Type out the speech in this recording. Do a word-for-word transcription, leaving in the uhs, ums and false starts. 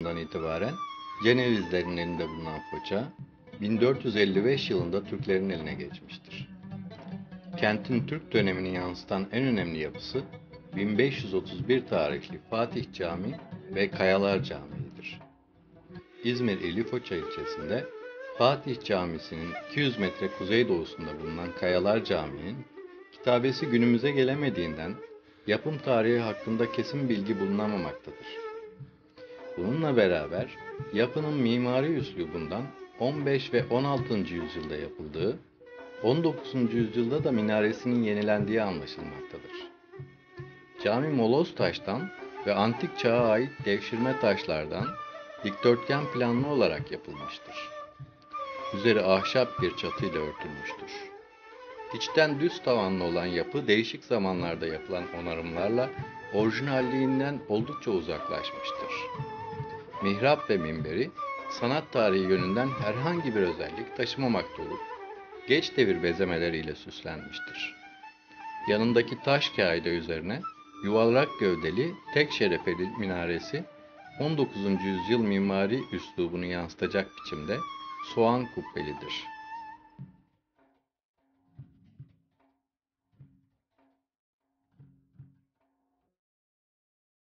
itibaren Cenevizlerin elinde bulunan Foça, bin dört yüz elli beş yılında Türklerin eline geçmiştir. Kentin Türk dönemini yansıtan en önemli yapısı bin beş yüz otuz bir tarihli Fatih Camii ve Kayalar Camii'dir. İzmir ili Foça ilçesinde Fatih Camisi'nin iki yüz metre kuzeydoğusunda bulunan Kayalar Camii'nin kitabesi günümüze gelemediğinden yapım tarihi hakkında kesin bilgi bulunamamaktadır. Bununla beraber yapının mimari üslubundan on beş ve on altıncı yüzyılda yapıldığı, on dokuzuncu yüzyılda da minaresinin yenilendiği anlaşılmaktadır. Cami moloz taştan ve antik çağa ait devşirme taşlardan dikdörtgen planlı olarak yapılmıştır. Üzeri ahşap bir çatıyla örtülmüştür. İçten düz tavanlı olan yapı değişik zamanlarda yapılan onarımlarla orijinalliğinden oldukça uzaklaşmıştır. Mihrap ve minberi sanat tarihi yönünden herhangi bir özellik taşımamakta olup geç devir bezemeleriyle süslenmiştir. Yanındaki taş kaide üzerine yuvarlak gövdeli tek şerefeli minaresi on dokuzuncu yüzyıl mimari üslubunu yansıtacak biçimde soğan kubbelidir.